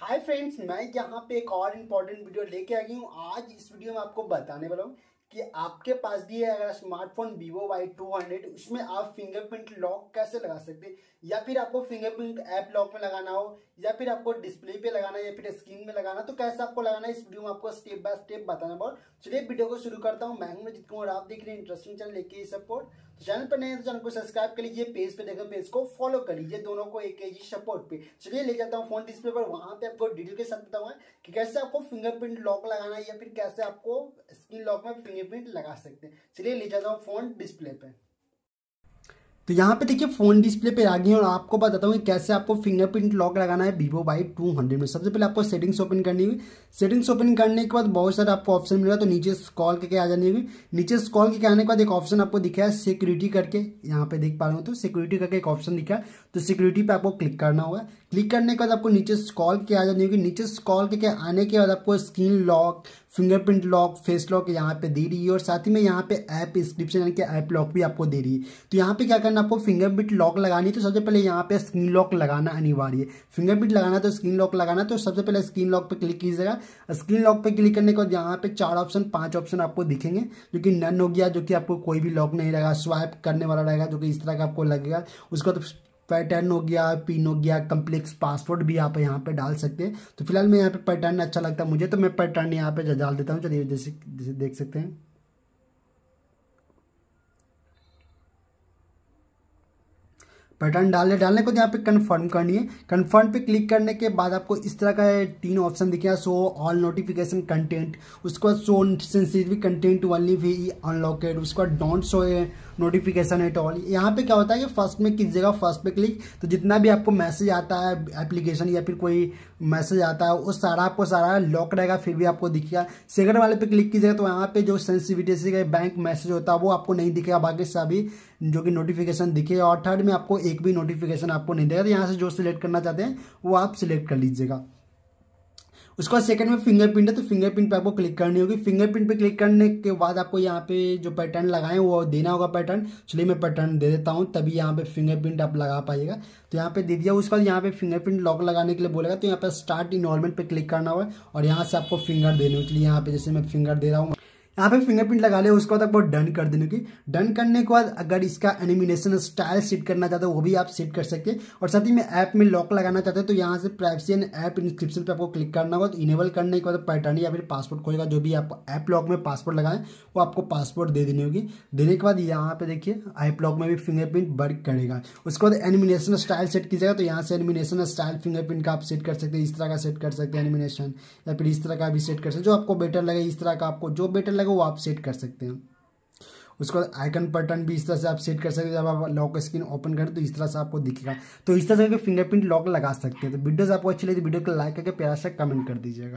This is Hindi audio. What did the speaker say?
हाय फ्रेंड्स, मैं यहाँ पे एक और इम्पोर्टेंट वीडियो लेके आ गई हूँ। आज इस वीडियो में आपको बताने वाला हूँ कि आपके पास भी है अगर स्मार्टफोन Vivo Y200, उसमें आप फिंगरप्रिंट लॉक कैसे लगा सकते हैं, या फिर आपको फिंगरप्रिंट ऐप लॉक में लगाना हो, या फिर आपको डिस्प्ले पे लगाना है, या फिर स्क्रीन में लगाना, तो कैसे आपको लगाना है इस वीडियो में आपको स्टेप बाय स्टेप बताना होगा। चलिए वीडियो को शुरू करता हूँ। मैं हूं जीत कुमार, आप देख रहे हैं इंटरेस्टिंग चैनल लेके सपोर्ट। तो चैनल पर नए हैं तो चैनल को सब्सक्राइब कर लीजिए, पेज पे देखो पेज को फॉलो कर लीजिए, दोनों को एक ही सपोर्ट पे। चलिए ले जाता हूँ फोन डिस्प्ले पर, वहां पे आपको डिटेल के साथ बताऊंगा कि कैसे आपको फिंगरप्रिंट लॉक लगाना है, या फिर कैसे आपको स्क्रीन लॉक में फिंगरप्रिंट लगा सकते हैं। चलिए ले जाता हूँ फोन डिस्प्ले पे। तो यहाँ पे देखिए फोन डिस्प्ले पे आ गई और आपको बताता हूँ कि कैसे आपको फिंगरप्रिंट लॉक लगाना है Vivo Y200 में। सबसे पहले आपको सेटिंग्स ओपन करनी होगी। सेटिंग्स ओपन करने के बाद बहुत सारे आपको ऑप्शन मिलेगा, तो नीचे स्क्रॉल करके आ जानी होगी। नीचे स्क्रॉल करके आने के बाद एक ऑप्शन आपको दिखा है सिक्योरिटी करके, यहाँ पे देख पा रहे हो, तो सिक्योरिटी करके एक ऑप्शन दिखा है, तो सिक्योरिटी पे आपको क्लिक करना होगा। क्लिक करने के बाद आपको नीचे स्क्रॉल के आ जानी होगी। नीचे स्क्रॉल करके आने के बाद आपको screen lock, fingerprint lock, face lock यहाँ पे दे रही है, और साथ ही में यहाँ पे ऐप इंस्क्रिप्शन यानी कि ऐप लॉक भी आपको दे रही है। तो यहाँ पे क्या करना, आपको फिंगरप्रिंट लॉक लगानी है, तो सबसे पहले यहाँ पे स्क्रीन लॉक लगाना अनिवार्य है। फिंगरप्रिंट लगाना तो स्क्रीन लॉक लगाना, तो सबसे पहले स्क्रीन लॉक पे क्लिक कीजिएगा। स्क्रीन लॉक पे क्लिक करने के बाद यहाँ पे 5 ऑप्शन आपको दिखेंगे, जो कि नन हो गया, जो कि आपको कोई भी लॉक नहीं रहेगा, स्वाइप करने वाला रहेगा, जो कि इस तरह का आपको लगेगा। उसका तो पैटर्न हो गया, पिन हो गया, कम्प्लेक्स पासवर्ड भी आप यहाँ पे डाल सकते हैं। तो फिलहाल मैं यहाँ पे पैटर्न अच्छा लगता है मुझे, तो मैं पैटर्न यहाँ पे डाल देता हूँ। चलिए जैसे देख सकते हैं, पैटर्न डालने को यहाँ पे कंफर्म करनी है। कंफर्म पे क्लिक करने के बाद आपको इस तरह का 3 ऑप्शन दिखेगा, शो ऑल नोटिफिकेशन कंटेंट, उसके बाद शो सेंसिटिव कंटेंट ओनली भी अनलॉकेड, उसके बाद don't show notification at all. यहाँ पे क्या होता है कि फर्स्ट में कीजिएगा, फर्स्ट पे क्लिक, तो जितना भी आपको मैसेज आता है एप्लीकेशन या फिर कोई मैसेज आता है वो सारा आपको सारा लॉक रहेगा, फिर भी आपको दिखेगा। सेकंड वाले पे क्लिक कीजिएगा तो यहाँ पे जो सेंसिटिविटी से बैंक मैसेज होता है वो आपको नहीं दिखेगा, बाकी सभी जो कि नोटिफिकेशन दिखेगा। और थर्ड में आपको एक भी नोटिफिकेशन आपको नहीं देगा। तो यहाँ से जो सिलेक्ट करना चाहते हैं वो आप सिलेक्ट कर लीजिएगा। उसके बाद सेकंड में फिंगरप्रिंट है, तो फिंगरप्रिंट पे आपको क्लिक करनी होगी। फिंगरप्रिंट पे क्लिक करने के बाद आपको यहाँ पे जो पैटर्न लगाए वो देना होगा पैटर्न। चलिए मैं पैटर्न दे देता हूँ, तभी यहाँ पे फिंगरप्रिंट आप लगा पाइएगा। तो यहाँ पे दे दिया। उसके बाद यहाँ पे फिंगरप्रिंट लॉक लगाने के लिए बोलेगा, तो यहाँ पे स्टार्ट इनरोलमेंट पे क्लिक करना होगा और यहाँ से आपको फिंगर देने होगी। चलिए यहाँ पे जैसे मैं फिंगर दे रहा हूँ, यहाँ पे फिंगरप्रिंट लगा ले। उसके बाद आपको डन कर देने की। डन करने के बाद अगर इसका एनिमेशन स्टाइल सेट करना चाहते हो वो भी आप सेट कर सकते हैं, और साथ ही में ऐप में लॉक लगाना चाहते हैं तो यहाँ से प्राइवेसी एंड ऐप इंस्क्रिप्शन पे आपको क्लिक करना होगा। तो इनेबल करने के बाद पैटर्न या फिर पासवर्ड खोजेगा, जो भी आप ऐप लॉक में पासवर्ड लगाएं वो आपको पासवर्ड दे देनी होगी। देने के बाद यहाँ पे देखिए ऐप लॉक में भी फिंगरप्रिंट वर्क करेगा। उसके बाद एनिमेशन स्टाइल सेट कीजिएगा, तो यहाँ से एनिमेशन स्टाइल फिंगरप्रिंट का आप सेट कर सकते हैं, इस तरह का सेट कर सकते हैं एनिमेशन, या फिर इस तरह का भी सेट कर सकते हैं, जो आपको बेटर लगे। इस तरह का आपको जो बेटर लगे वो आप सेट कर सकते हैं। उसके बाद आइकन पैटर्न भी इस तरह से आप सेट कर सकते हैं। जब आप लॉक स्क्रीन ओपन करें तो इस तरह से आपको दिखेगा। तो इस तरह से फिंगरप्रिंट लॉक लगा सकते हैं। तो वीडियोस आपको अच्छी लगी तो वीडियो को लाइक करके प्यार से कमेंट कर दीजिएगा।